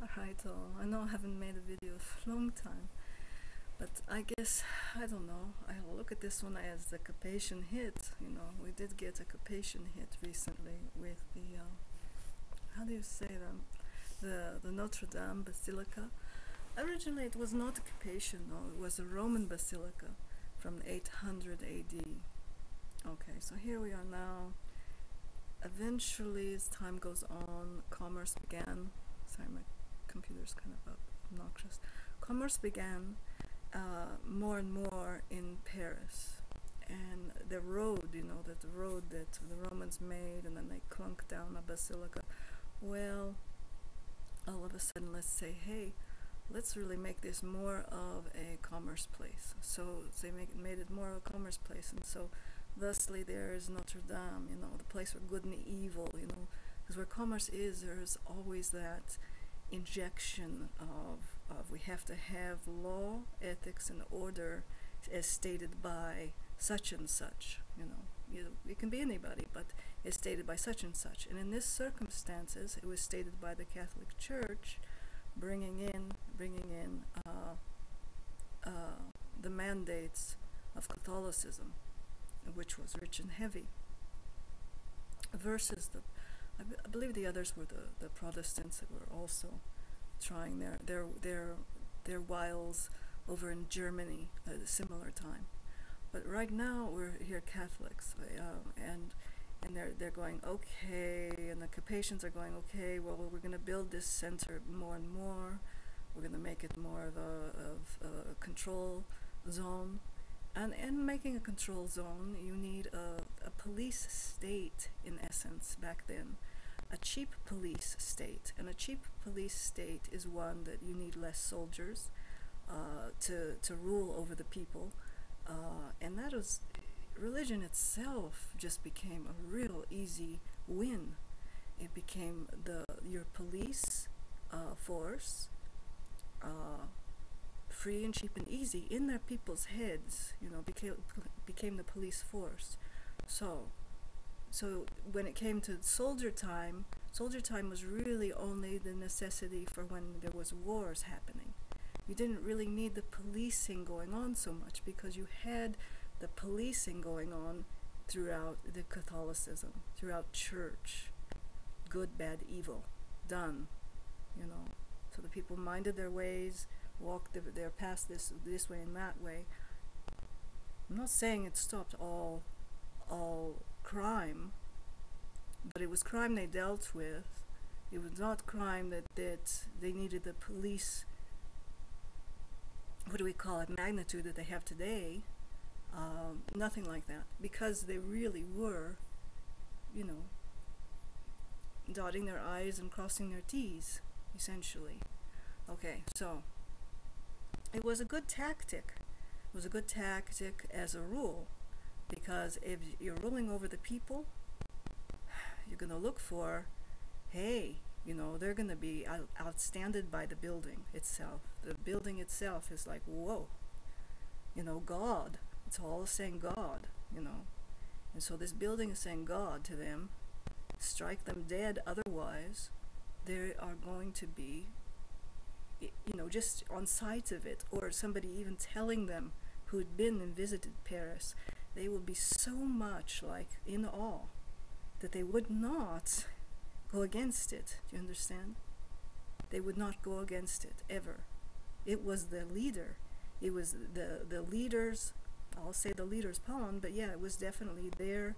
Alright, I know I haven't made a video for a long time, but I guess, I don't know, I look at this one as the Carpathian hit. We did get a Carpathian hit recently with the, how do you say them? The Notre Dame Basilica. Originally it was not a Carpathian, no, it was a Roman basilica from 800 AD. Okay, so here we are now. Eventually, as time goes on, commerce began. Sorry, my computer's kind of obnoxious. Commerce began more and more in Paris. And the road, that the road that the Romans made, and then they clunked down a basilica. Well, all of a sudden, let's say, hey, let's really make this more of a commerce place. So they made it more of a commerce place, and so thusly there is Notre Dame, the place where good and evil, because where commerce is, there's always that injection of we have to have law, ethics, and order as stated by such and such. It can be anybody, but it's stated by such and such. And in this circumstances, it was stated by the Catholic Church, bringing in the mandates of Catholicism, which was rich and heavy, versus I believe the others were the Protestants that were also trying their wiles over in Germany at a similar time. But right now we're here Catholics, and they're going okay, and the Carpathians are going okay. Well, we're going to build this center more and more. We're going to make it more of a control zone. And making a control zone, you need a police state, in essence, back then. A cheap police state. And a cheap police state is one that you need less soldiers to rule over the people. And that was, religion itself just became a real easy win. It became your police force, free and cheap and easy in their people's heads, became the police force. So when it came to soldier time was really only the necessity for when there was wars happening. You didn't really need the policing going on so much, because you had the policing going on throughout the Catholicism, throughout church. Good, bad, evil. Done. So the people minded their ways, walked their path this way and that way. I'm not saying it stopped all crime, but it was crime they dealt with. It was not crime that they needed the police, what do we call it, magnitude that they have today. Nothing like that, because they really were, dotting their I's and crossing their T's, essentially. Okay, so it was a good tactic. It was a good tactic as a rule, because if you're ruling over the people, you're going to look for, hey, they're going to be outstanded by the building itself. The building itself is like, whoa, God. It's all saying God, And so this building is saying God to them. Strike them dead, otherwise they are going to be, just on sight of it, or somebody even telling them who had been and visited Paris, they would be so much like in awe that they would not go against it. Do you understand? They would not go against it, ever. It was the leader. It was the leader's, I'll say the leader's pawn, but yeah, it was definitely their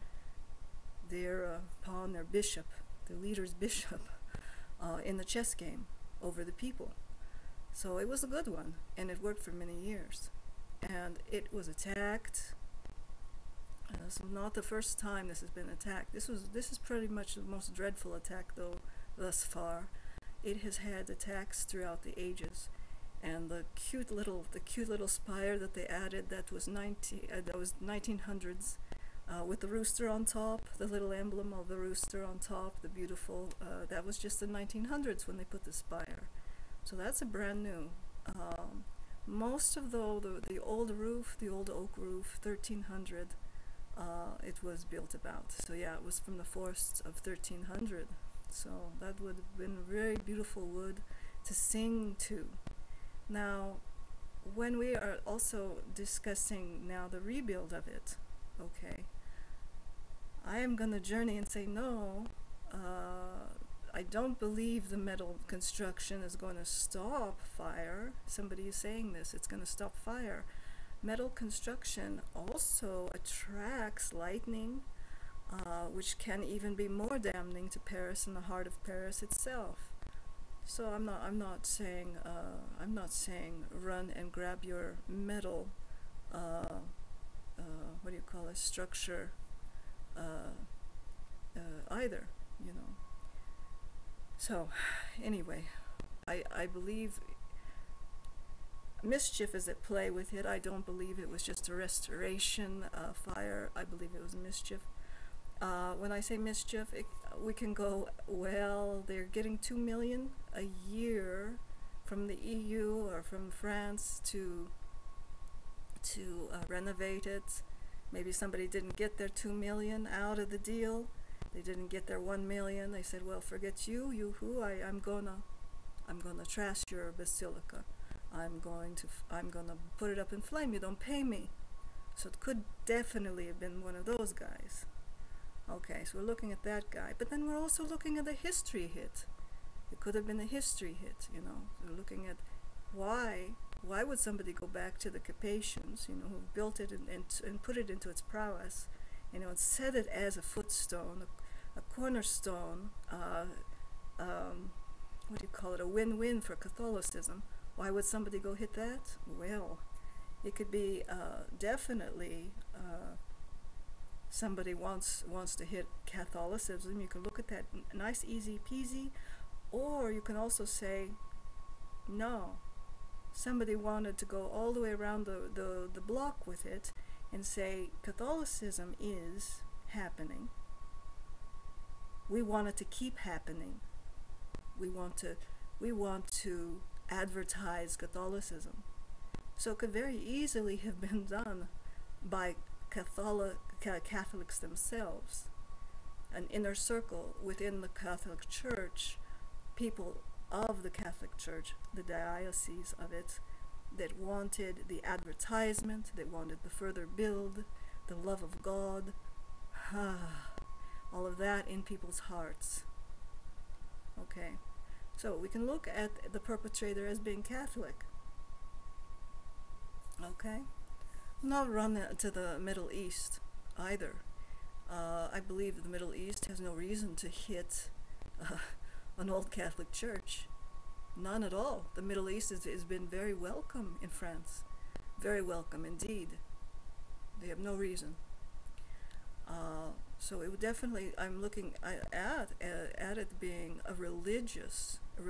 pawn, their bishop, the leader's bishop, in the chess game over the people. So it was a good one, and it worked for many years. And it was attacked. This is not the first time this has been attacked. This is pretty much the most dreadful attack, though, thus far. It has had attacks throughout the ages, and the cute little spire that they added, that was 1900s, with the rooster on top, the little emblem of the rooster on top, the beautiful. That was just the 1900s when they put the spire. So that's a brand new. Most of the old roof, the old oak roof, 1300. It was built about. So yeah, it was from the forests of 1300. So that would have been very beautiful wood, to sing to. Now, when we are also discussing now the rebuild of it, okay, I am going to journey and say no. I don't believe the metal construction is going to stop fire. Somebody is saying this, it's going to stop fire. Metal construction also attracts lightning, which can even be more damning to Paris and the heart of Paris itself. So I'm not saying run and grab your metal, what do you call it, structure, either, you know. So anyway, I believe mischief is at play with it. I don't believe it was just a restoration fire. I believe it was mischief. When I say mischief, we can go, well, they're getting 2 million a year from the EU or from France to renovate it. Maybe somebody didn't get their 2 million out of the deal. They didn't get their 1 million. They said, well, forget you, I'm gonna trash your basilica. I'm gonna put it up in flame. You don't pay me. So it could definitely have been one of those guys. Okay, so we're looking at that guy. But then we're also looking at a history hit. It could have been a history hit, you know. We're looking at why would somebody go back to the Capetians, you know, who built it and put it into its prowess, you know, and set it as a footstone, a cornerstone, what do you call it, a win-win for Catholicism. Why would somebody go hit that? Well, it could be definitely somebody wants to hit Catholicism. You can look at that nice, easy peasy, or you can also say, no, somebody wanted to go all the way around the block with it and say Catholicism is happening. We want it to keep happening. We want to advertise Catholicism. So it could very easily have been done by Catholics themselves, an inner circle within the Catholic Church, people of the Catholic Church, the diocese of it, that wanted the advertisement, that wanted the further build, the love of God, all of that in people's hearts. Okay, so we can look at the perpetrator as being Catholic. Okay, not run to the Middle East either. I believe the Middle East has no reason to hit an old Catholic church. None at all. The Middle East has been very welcome in France. Very welcome indeed. They have no reason. So it would definitely, I'm looking at it being a religious, what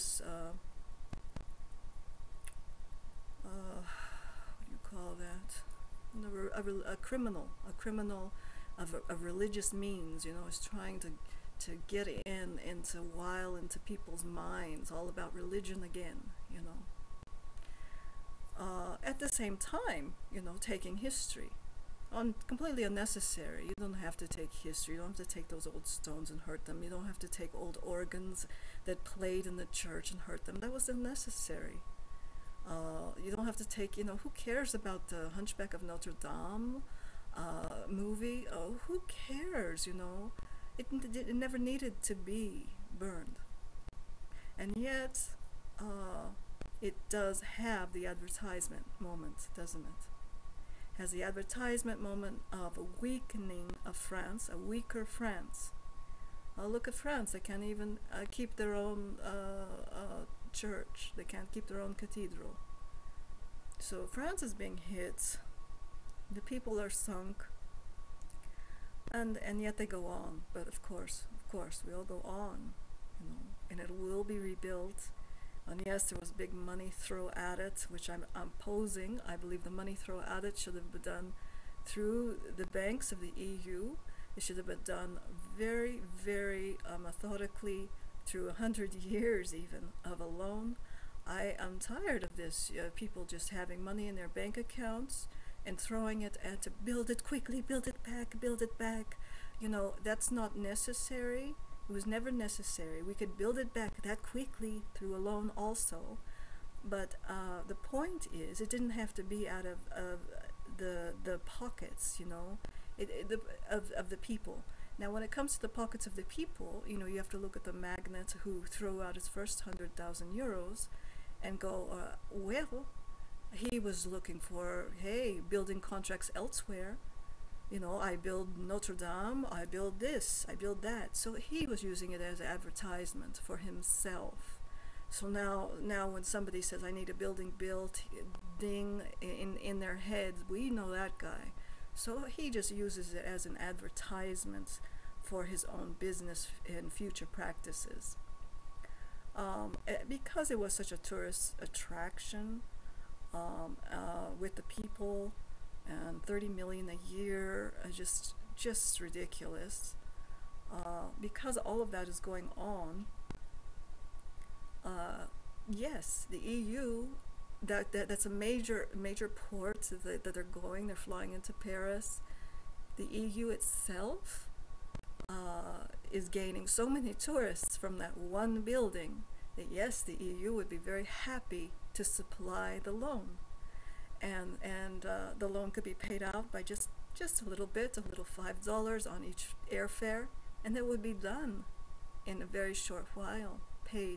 do you call that? A criminal of religious means, you know, is trying to get into people's minds, all about religion again, you know. At the same time, you know, taking history. Completely unnecessary. You don't have to take history. You don't have to take those old stones and hurt them. You don't have to take old organs that played in the church and hurt them. That was unnecessary. You don't have to take, you know, who cares about the Hunchback of Notre Dame movie? Oh, who cares, you know? It never needed to be burned. And yet, it does have the advertisement moment, doesn't it? Has the advertisement moment of a weakening of France, a weaker France. Look at France. They can't even keep their own church. They can't keep their own cathedral. So France is being hit. The people are sunk. And yet they go on. But of course, we all go on, you know, and it will be rebuilt. And yes, there was big money thrown at it, which I'm opposing. I believe the money thrown at it should have been done through the banks of the EU. It should have been done very, very methodically through 100 years even of a loan. I am tired of this, people just having money in their bank accounts and throwing it at to build it quickly, build it back. You know, that's not necessary. It was never necessary. We could build it back that quickly through a loan also. But the point is, it didn't have to be out of the pockets, you know, of the people. Now, when it comes to the pockets of the people, you know, you have to look at the magnate who threw out his first 100,000 euros and go, well, he was looking for, hey, building contracts elsewhere. You know, I build Notre Dame, I build this, I build that. So he was using it as advertisement for himself. So now when somebody says, I need a building built, ding, in their head, we know that guy. So he just uses it as an advertisement for his own business and future practices. Because it was such a tourist attraction, with the people, and 30 million a year, just ridiculous. Because all of that is going on, yes, the EU, that's a major port that they're going. They're flying into Paris. The EU itself is gaining so many tourists from that one building that yes, the EU would be very happy to supply the loan, and the loan could be paid out by just a little bit, a little $5 on each airfare, and it would be done in a very short while, paid.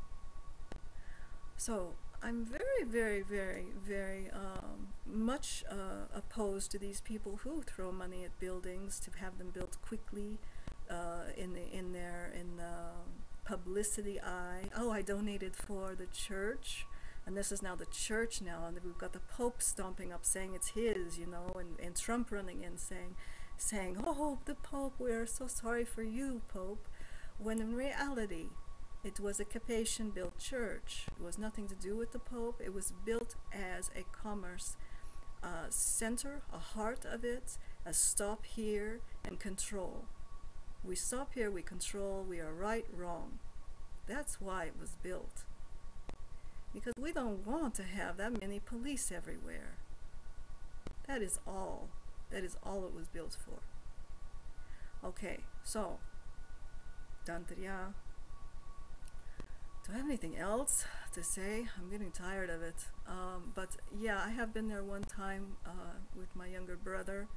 So I'm very much opposed to these people who throw money at buildings to have them built quickly, in the publicity eye. Oh, I donated for the church, and this is now the church now, and we've got the Pope stomping up saying it's his, you know, and Trump running in saying, oh, the Pope, we're so sorry for you, Pope, when in reality it was a Capetian-built church. It was nothing to do with the Pope. It was built as a commerce center, a heart of it, a stop here and control. We stop here, we control, we are right, wrong. That's why it was built. Because we don't want to have that many police everywhere. That is all. That is all it was built for. Okay, so, Tantriya. Do I have anything else to say? I'm getting tired of it. But yeah, I have been there one time with my younger brother.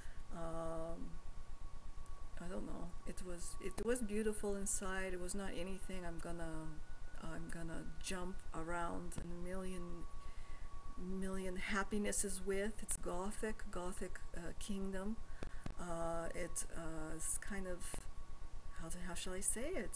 I don't know. It was beautiful inside. It was not anything I'm gonna jump around in a million happinesses with. It's Gothic kingdom. It's kind of, how shall I say it?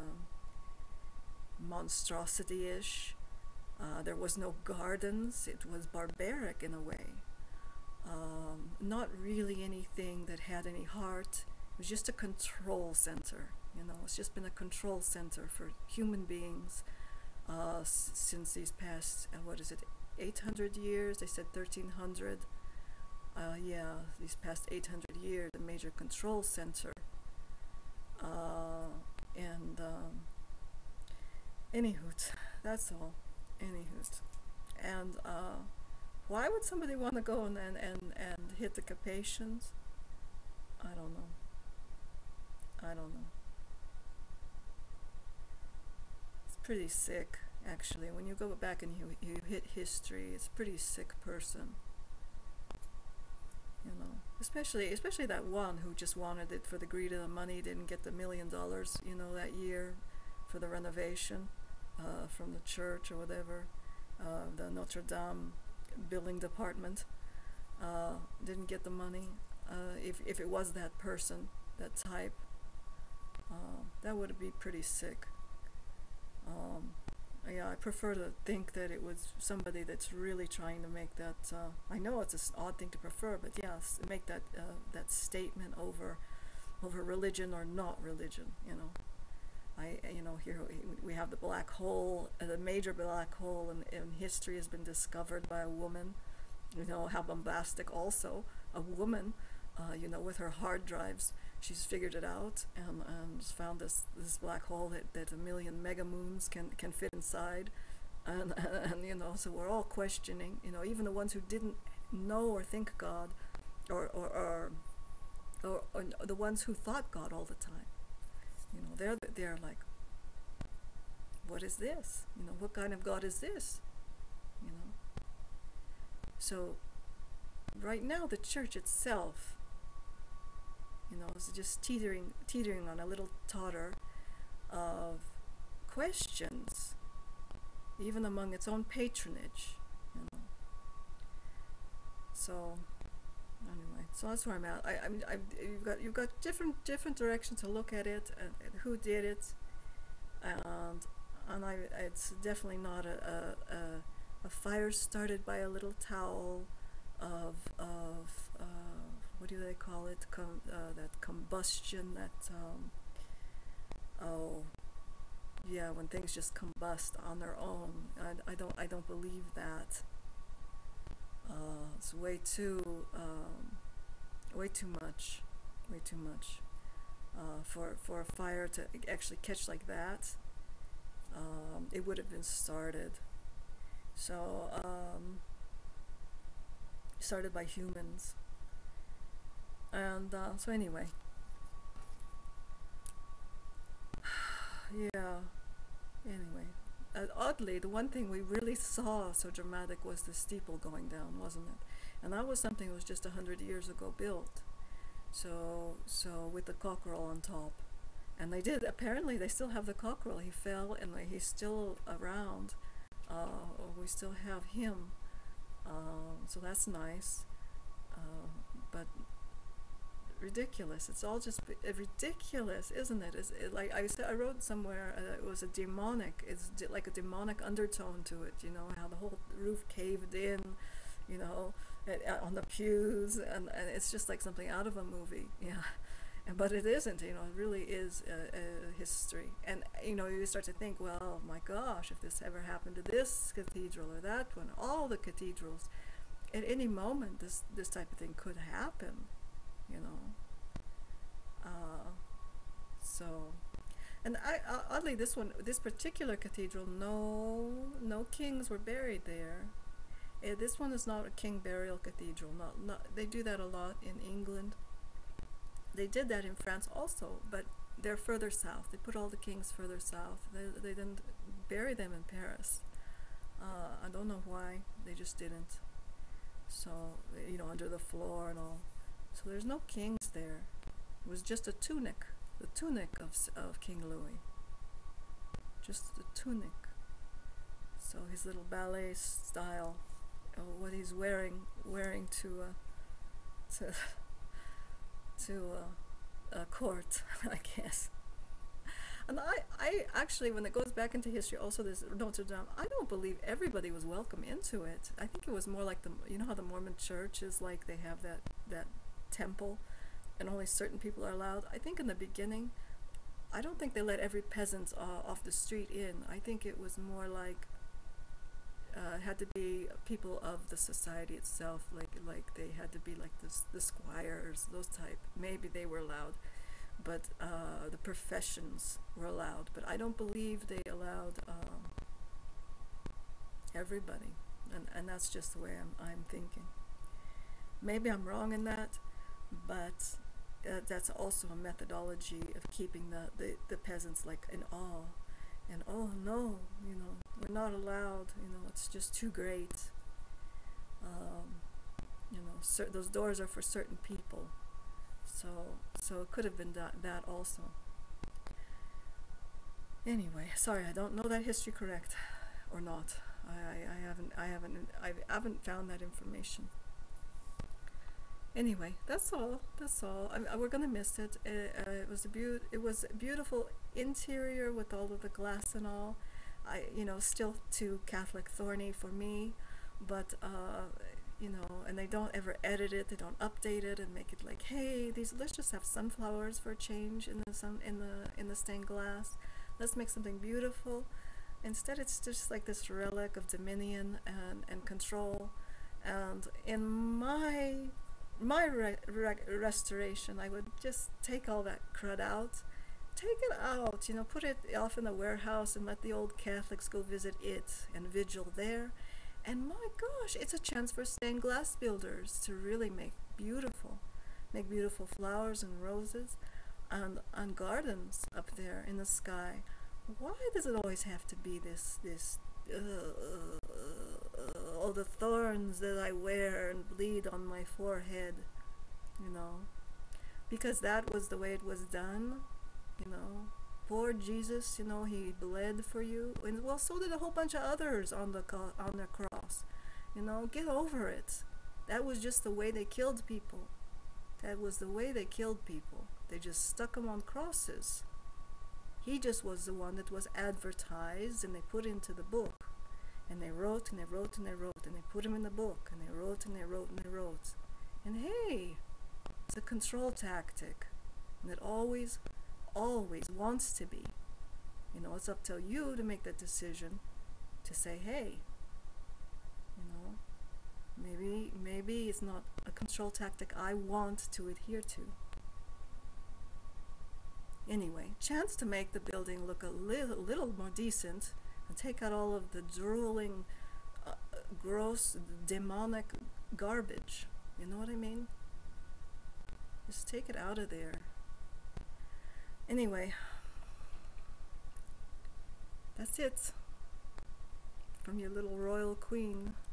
Monstrosity-ish. There was no gardens. It was barbaric in a way. Not really anything that had any heart. It was just a control center. You know, it's just been a control center for human beings since these past, 800 years? They said 1300. Yeah, these past 800 years, a major control center. Anywho, that's all. Anywho. And why would somebody want to go and hit the Capetians? I don't know. It's pretty sick, actually. When you go back and you hit history, it's a pretty sick person. You know, especially that one who just wanted it for the greed of the money, didn't get the $1 million, you know, that year for the renovation from the church or whatever, the Notre Dame building department, didn't get the money. If it was that person, that type, that would be pretty sick. Yeah, I prefer to think that it was somebody that's really trying to make that, I know it's an odd thing to prefer, but yeah, make that statement over religion or not religion, you know. Here we have the black hole, the major black hole in history has been discovered by a woman. You know, how bombastic also, a woman, with her hard drives, she's figured it out and found this black hole that 1 million megamoons can fit inside, and so we're all questioning, even the ones who didn't know or think God, or the ones who thought God all the time, they're like, what is this? What kind of God is this? You know. So right now the church itself, is just teetering on a little totter of questions, even among its own patronage. So anyway, so that's where I'm at. I mean, you've got different directions to look at it, and who did it, and it's definitely not a fire started by a little towel of what do they call it? That combustion. That oh yeah, when things just combust on their own. I don't believe that. It's way too much, for a fire to actually catch like that. It would have been started. So started by humans, and so anyway, yeah. Anyway, oddly, the one thing we really saw so dramatic was the steeple going down, wasn't it? And that was something that was just 100 years ago built. So with the cockerel on top, and apparently they still have the cockerel. He fell, and he's still around. We still have him. So that's nice. But ridiculous. It's all just ridiculous, isn't it? Like I said, I wrote somewhere, it was like a demonic undertone to it. How the whole roof caved in, on the pews, and it's just like something out of a movie. Yeah. But it isn't. It really is history. And you start to think, well, my gosh, if this ever happened to this cathedral or that one, all the cathedrals, at any moment this type of thing could happen. So, and oddly, this particular cathedral, no kings were buried there. This one is not a king burial cathedral. Not they do that a lot in England. They did that in France also, but they're further south. They put all the kings further south. They didn't bury them in Paris. I don't know why. They just didn't. So, under the floor and all. So there's no kings there. It was just a tunic, the tunic of King Louis. Just the tunic. So his little ballet style, what he's wearing to court, I guess. And I actually, when it goes back into history, also this Notre Dame, I don't believe everybody was welcome into it. I think it was more like how the Mormon church is like, they have that temple, and only certain people are allowed. I think in the beginning, I don't think they let every peasant off the street in. I think it was more like had to be people of the society itself, like they had to be like the squires, those type. Maybe they were allowed, but the professions were allowed. But I don't believe they allowed everybody, and that's just the way I'm thinking. Maybe I'm wrong in that, but that's also a methodology of keeping the peasants like in awe. And oh no, we're not allowed, it's just too great. Those doors are for certain people. So it could have been that also. Anyway, sorry, I don't know that history correct or not. I haven't found that information. Anyway, that's all. We're gonna miss it. It was a beautiful interior with all of the glass and all. Still too Catholic thorny for me, but and they don't ever edit it. They don't update it and make it like, hey, let's just have sunflowers for a change in the stained glass. Let's make something beautiful. Instead, it's just like this relic of dominion and control. And in my restoration, I would just take all that crud out, take it out, put it off in the warehouse and let the old Catholics go visit it and vigil there. And my gosh, it's a chance for stained glass builders to really make beautiful flowers and roses. on gardens up there in the sky. Why does it always have to be this all the thorns that I wear and bleed on my forehead, you know? Because that was the way it was done, you know. Poor Jesus, you know, he bled for you, and well, so did a whole bunch of others on the cross. You know, get over it. That was just the way they killed people. That was the way they killed people. They just stuck them on crosses. He just was the one that was advertised, and they put into the book. And they wrote and they wrote and they wrote, and they put him in the book, and they wrote and they wrote and they wrote. And hey, it's a control tactic. And it always wants to be. You know, it's up to you to make that decision to say, hey, you know, maybe it's not a control tactic I want to adhere to. Anyway, chance to make the building look a little more decent and take out all of the drooling, gross, demonic garbage. You know what I mean? Just take it out of there. Anyway, that's it from your little royal queen.